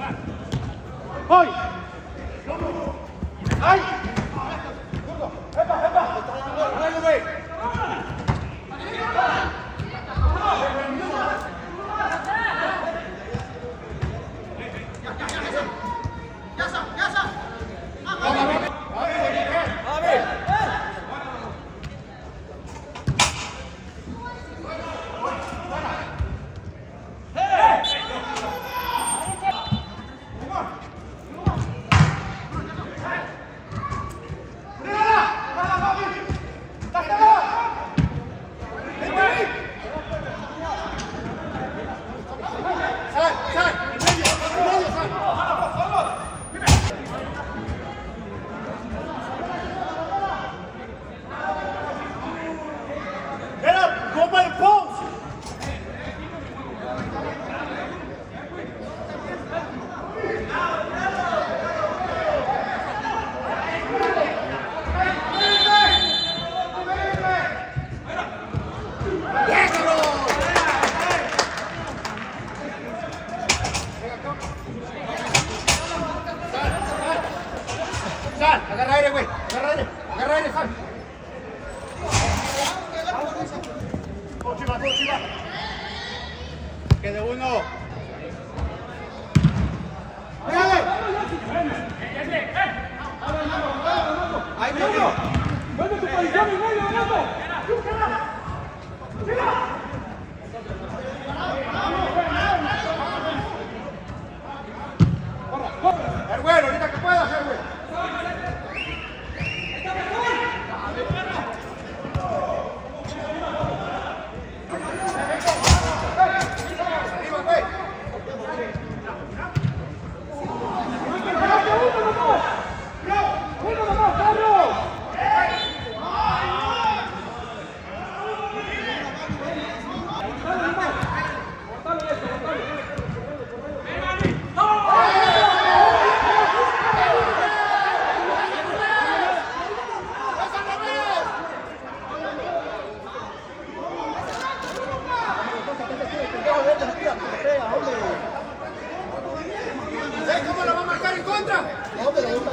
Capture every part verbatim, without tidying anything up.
¡Voy! ¡Ay! ¡Epa, epa! ¡Luego, güey! Sal, agarra aire, güey. Agarra aire, agarra aire, sal. Todo chiva, todo chiva. Quede uno. ¡Pégale! ¡Ahí medio! ¡Vete tu posición en medio, Renato! ¡El güey, ahorita que pueda hacer, güey! ¿Cómo la va a marcar en contra? ¿Cómo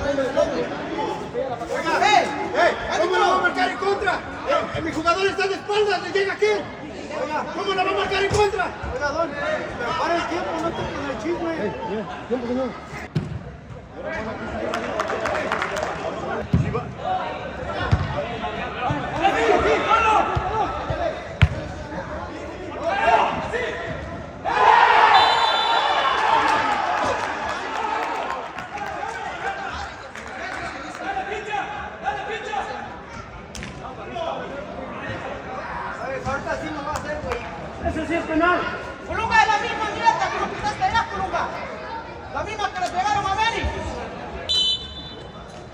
la va a marcar en contra? Eh, mi jugador está de espaldas, le llega aquí. ¿Cómo la va a marcar en contra? Oiga, don, pero para el tiempo, no toques el chisme. ¿Tiempo que no? Ahorita sí nos va a hacer, güey. Eso sí es penal. Colunga es la misma mierda que lo que estás pegando, Colunga. La misma que le pegaron a Benny.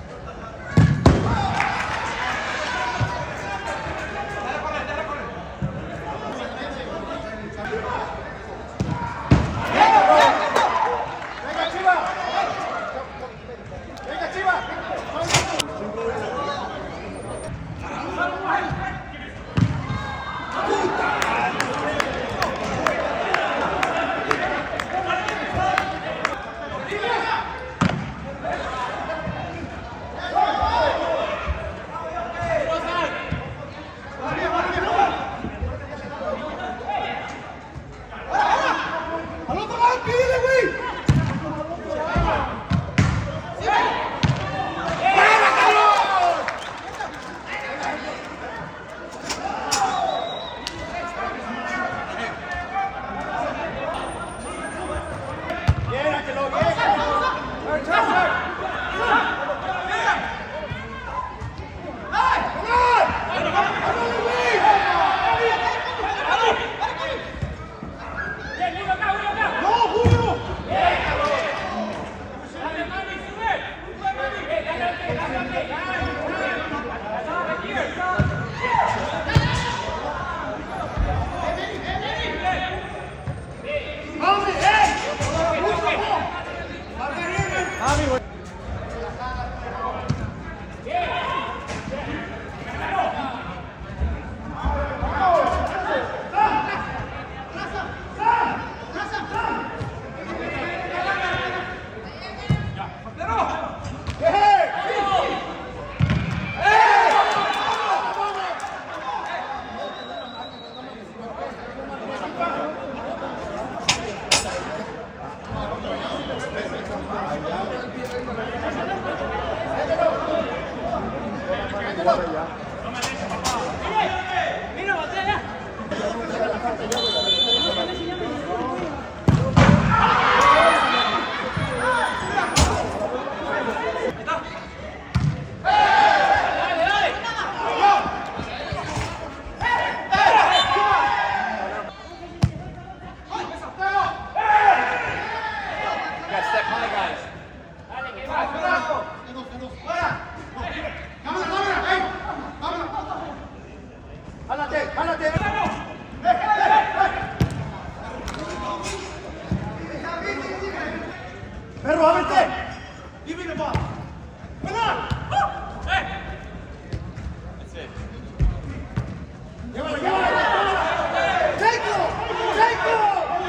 Perro, ábrete. Give me the ball. Come on. Hey. That's it. Llévala, llévala, llévala. Take it. Take it.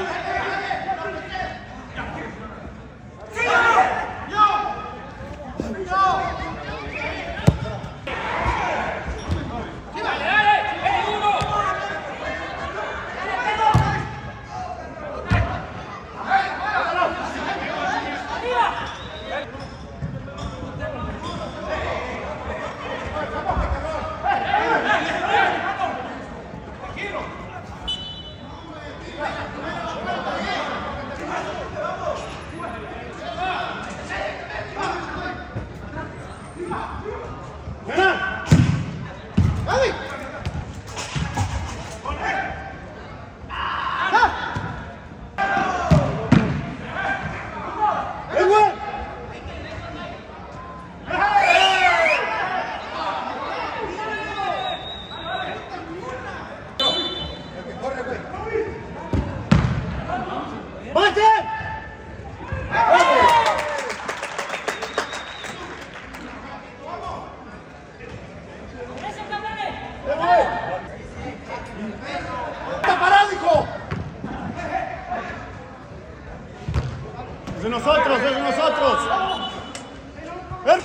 De nosotros, de nosotros. Ver.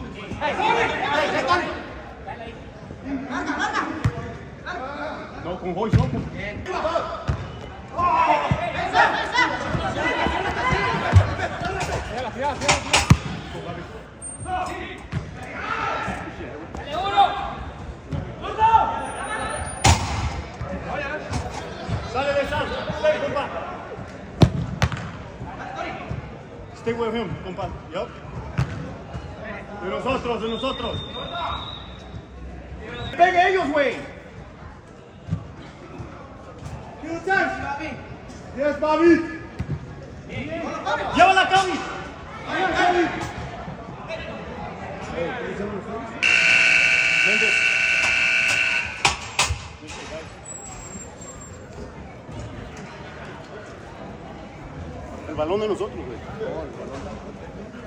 No, con voice, no. Sale de sal, sale, compa. Stay with him, compa. Yup. De nosotros, de nosotros. Pegue ellos, güey. Yes, Bobby. Llévala, Cami. El balón de nosotros, güey.